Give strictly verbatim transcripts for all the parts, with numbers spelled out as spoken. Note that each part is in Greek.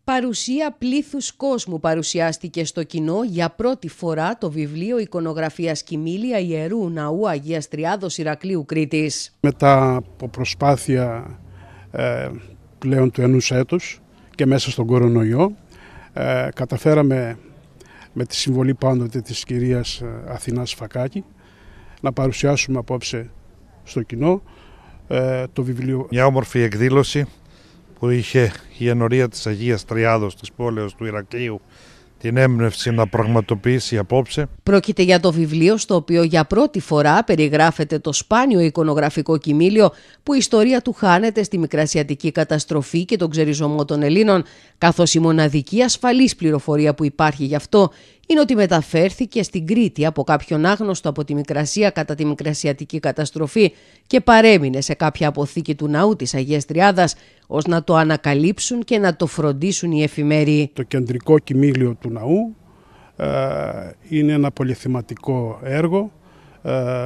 Παρουσία πλήθους κόσμου παρουσιάστηκε στο κοινό για πρώτη φορά το βιβλίο εικονογραφίας Κοιμήλια Ιερού Ναού Αγίας Τριάδος Ηρακλείου Κρήτης. Μετά από προσπάθεια ε, πλέον του ενός έτους και μέσα στον κορονοϊό ε, καταφέραμε με τη συμβολή πάντοτε της κυρίας Αθηνάς Φακάκη να παρουσιάσουμε απόψε στο κοινό ε, το βιβλίο. Μια όμορφη εκδήλωση που είχε η ενορία της Αγίας Τριάδος της πόλεως του Ηρακλείου την έμπνευση να πραγματοποιήσει απόψε. Πρόκειται για το βιβλίο στο οποίο για πρώτη φορά περιγράφεται το σπάνιο εικονογραφικό κοιμήλιο που η ιστορία του χάνεται στη Μικρασιατική καταστροφή και τον ξεριζωμό των Ελλήνων, καθώς η μοναδική ασφαλής πληροφορία που υπάρχει γι' αυτό είναι ότι μεταφέρθηκε στην Κρήτη από κάποιον άγνωστο από τη Μικρασία κατά τη Μικρασιατική καταστροφή και παρέμεινε σε κάποια αποθήκη του ναού της Αγίας Τριάδας ως να το ανακαλύψουν και να το φροντίσουν οι εφημέροι. Το κεντρικό κοιμήλιο του ναού ε, είναι ένα πολυθεματικό έργο ε,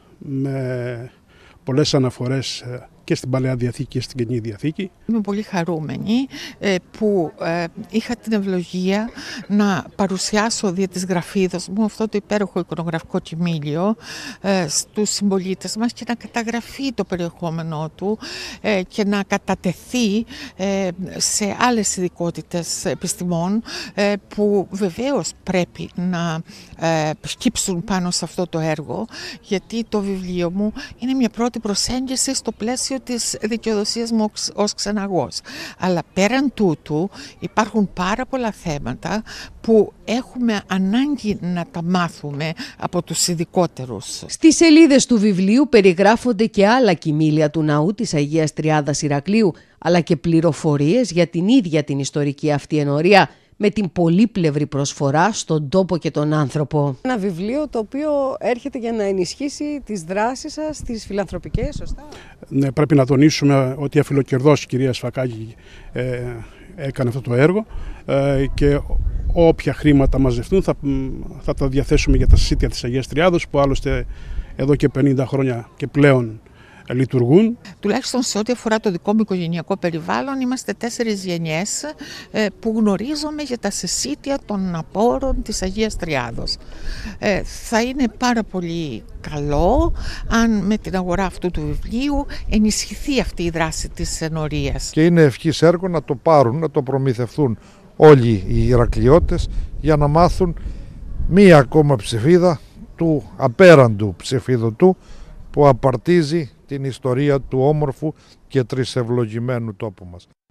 με πολλές αναφορές ε, και στην Παλαιά Διαθήκη και στην Καινή Διαθήκη. Είμαι πολύ χαρούμενη που είχα την ευλογία να παρουσιάσω δια της γραφίδας μου αυτό το υπέροχο εικονογραφικό κοιμήλιο στους συμπολίτες μας και να καταγραφεί το περιεχόμενό του και να κατατεθεί σε άλλες ειδικότητες επιστημών που βεβαίως πρέπει να σκύψουν πάνω σε αυτό το έργο, γιατί το βιβλίο μου είναι μια πρώτη προσέγγιση στο πλαίσιο της δικαιοδοσίας μου ως ξεναγός. Αλλά πέραν τούτου υπάρχουν πάρα πολλά θέματα που έχουμε ανάγκη να τα μάθουμε από τους ειδικότερους. Στις σελίδες του βιβλίου περιγράφονται και άλλα κοιμήλια του ναού της Αγίας Τριάδας Ηρακλείου, αλλά και πληροφορίες για την ίδια την ιστορική αυτή ενορία, με την πολύπλευρη προσφορά στον τόπο και τον άνθρωπο. Ένα βιβλίο το οποίο έρχεται για να ενισχύσει τις δράσεις σας, τις φιλανθρωπικές, σωστά? Ναι, πρέπει να τονίσουμε ότι αφιλοκερδός η κυρία Σφακάκη ε, έκανε αυτό το έργο ε, και όποια χρήματα μαζευτούν θα, θα τα διαθέσουμε για τα σύνθια της Αγίας Τριάδος, που άλλωστε εδώ και πενήντα χρόνια και πλέον λειτουργούν. Τουλάχιστον σε ό,τι αφορά το δικό μου οικογενειακό περιβάλλον, είμαστε τέσσερις γενιές ε, που γνωρίζομαι για τα συσίτια των απόρων της Αγίας Τριάδος. Ε, θα είναι πάρα πολύ καλό αν με την αγορά αυτού του βιβλίου ενισχυθεί αυτή η δράση της ενορίας. Και είναι ευχής έργο να το πάρουν, να το προμηθευτούν όλοι οι Ηρακλειώτες για να μάθουν μία ακόμα ψηφίδα του απέραντου ψηφίδωτου που απαρτίζει την ιστορία του όμορφου και τρισευλογημένου τόπου μας.